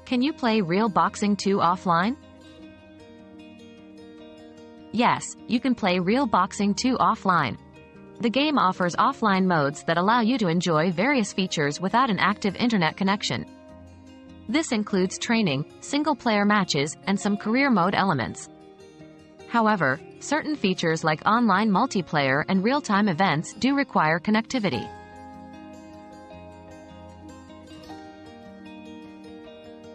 Can you play Real Boxing 2 offline? Yes, you can play Real Boxing 2 offline. The game offers offline modes that allow you to enjoy various features without an active internet connection. This includes training, single-player matches, and some career mode elements. However, certain features like online multiplayer and real-time events do require connectivity.